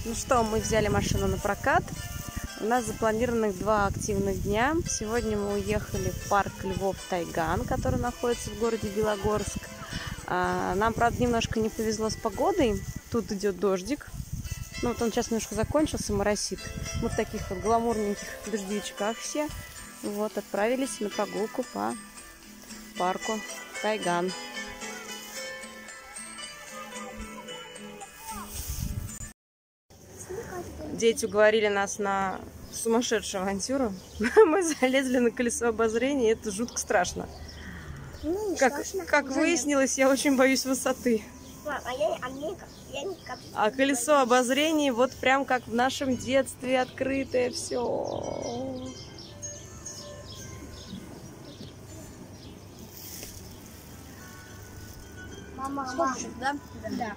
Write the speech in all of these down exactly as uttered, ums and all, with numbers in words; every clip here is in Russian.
Ну что, мы взяли машину на прокат. У нас запланированных два активных дня. Сегодня мы уехали в парк Львов Тайган, который находится в городе Белогорск. Нам, правда, немножко не повезло с погодой. Тут идет дождик. Ну, вот он сейчас немножко закончился, моросит. Мы в таких вот гламурненьких дождевичках все. Вот, отправились на прогулку по парку Тайган. Дети уговорили нас на сумасшедшую авантюру. Мы залезли на колесо обозрения, и это жутко страшно. Ну, не как страшно. как выяснилось, я очень боюсь высоты. Мам, а я, а мне, я не как... А колесо обозрения вот прям как в нашем детстве, открытое все. Мама, мама, да? Да.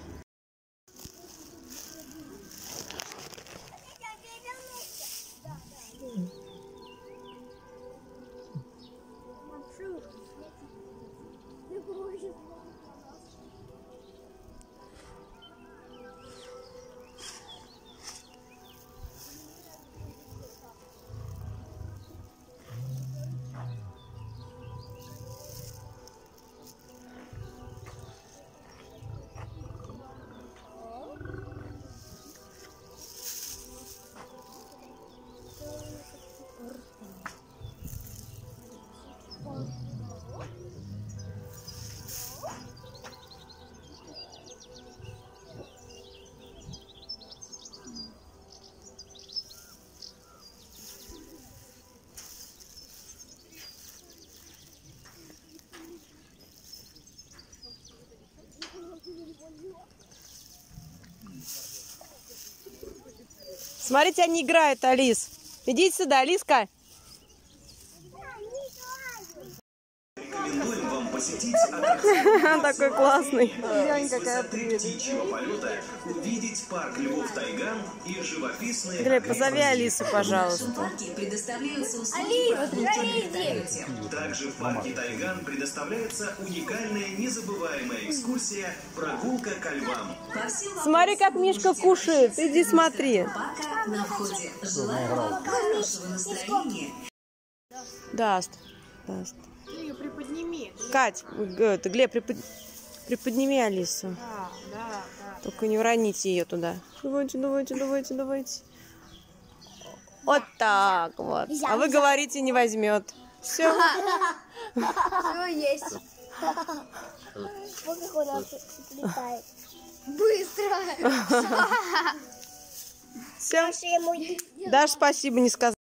Смотрите, они играют, Алис. Идите сюда, Алиска. Рекомендуем вам посетить Он такой классный. какая птичьего полета, увидеть парк Львов Тайган и живописные... Глеб, позови Алису, пожалуйста. Также в парке Тайган предоставляется уникальная незабываемая экскурсия «Прогулка ко львам». Смотри, как Мишка кушает. Иди смотри. На входе. Желаю вам хорошего настроения. Даст. Даст. Ее приподними. Кать, это, Глеб, припод... приподними Алису. Да, да, да. Только не уроните ее туда. Давайте, давайте, давайте, давайте. Вот так вот. А вы говорите, не возьмет. Все. Все есть. Вот как он летает. Быстро. Все. Даже спасибо не сказал.